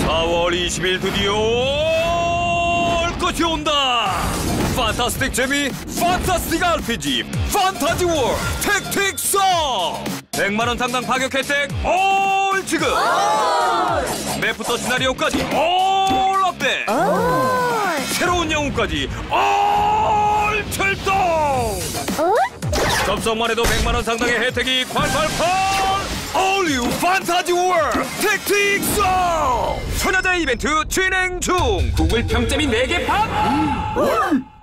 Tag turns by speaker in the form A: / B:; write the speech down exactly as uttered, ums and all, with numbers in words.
A: 사월 이십일 드디어 올 것이 온다. 판타스틱 재미, 판타스틱 알피지, 판타지 월 택틱성. 백만 원 상당 파격 혜택 올 지급. 맵부터 시나리오까지 올 업데이트. 새로운 영웅까지 올 출동. 접속만 해도 백만 원 상당의 혜택이 콸콸콸. All you 판타지 월 택틱성. 소녀자의 이벤트 진행 중. 구글 평점이 네 개 팝.